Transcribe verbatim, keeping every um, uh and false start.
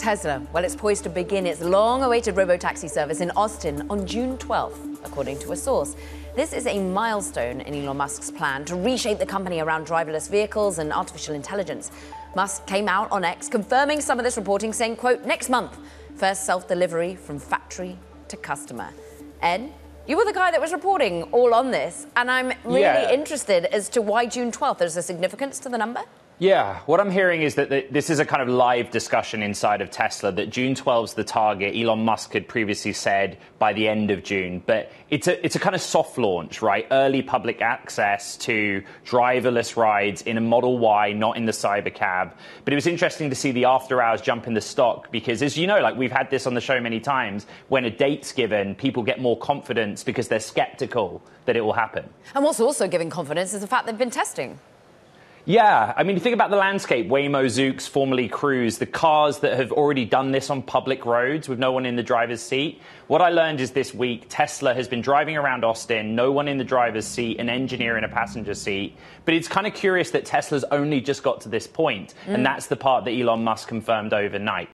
Tesla, well, it's poised to begin its long-awaited Robotaxi service in Austin on June twelfth, according to a source. This is a milestone in Elon Musk's plan to reshape the company around driverless vehicles and artificial intelligence. Musk came out on X confirming some of this reporting, saying, quote, next month, first self-delivery from factory to customer. Ed, you were the guy that was reporting all on this, and I'm really yeah. interested as to why June twelfth. There's a significance to the number? Yeah, what I'm hearing is that this is a kind of live discussion inside of Tesla, that June twelfth is the target. Elon Musk had previously said by the end of June, but it's a it's a kind of soft launch, right? Early public access to driverless rides in a Model Y, not in the Cybercab. But it was interesting to see the after hours jump in the stock because, as you know, like we've had this on the show many times, when a date's given, people get more confidence because they're skeptical that it will happen. And what's also giving confidence is the fact they've been testing. Yeah, I mean, you think about the landscape, Waymo, Zoox, formerly Cruise, the cars that have already done this on public roads with no one in the driver's seat. What I learned is this week, Tesla has been driving around Austin, no one in the driver's seat, an engineer in a passenger seat. But it's kind of curious that Tesla's only just got to this point, mm. and that's the part that Elon Musk confirmed overnight.